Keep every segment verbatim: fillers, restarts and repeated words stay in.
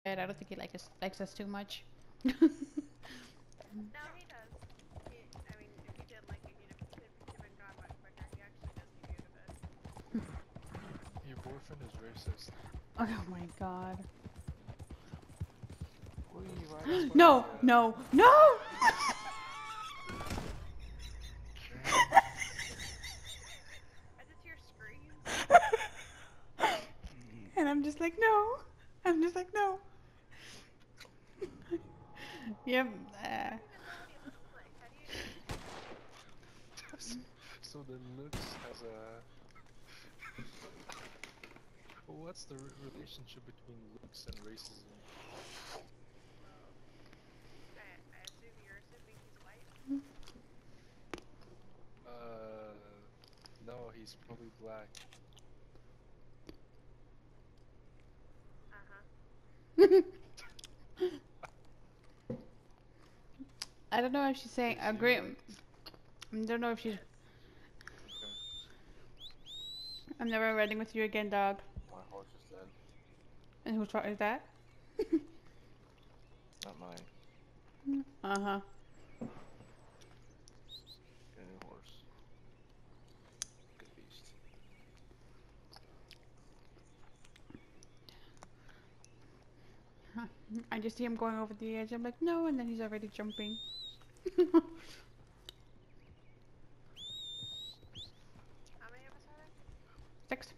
I don't think he likes us, likes us too much. No, he does. He, I mean, if he did like it, he'd have, he'd have been gone much quicker. He actually does need to go to bed. Your boyfriend is racist. Oh my god. Wee, right as No, well, no, no! I just hear screams. And I'm just like, no. I'm just like, no. Yep. Uh, I don't even know what he looks like. How do you? So the looks has a. What's the re relationship between looks and racism? I, I assume you're assuming he's white. Uh, no, he's probably black. Uh huh. I don't know if she's saying Is he agree. white? I don't know if she's. Yes. Okay. I'm never riding with you again, dog. My horse is dead. And whose fault is that? Not mine. Uh huh. Get a new horse. Good beast. I just see him going over the edge. I'm like, no, and then he's already jumping. How many of us are there? Six.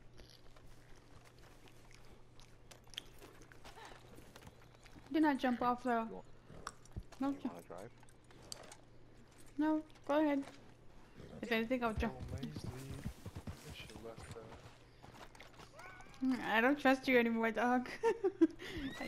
Do not jump off though. You want, No, you ju- want to drive? no, go ahead. If anything, I'll jump. Oh, Maisley. I should left. Uh, I don't trust you anymore, dog.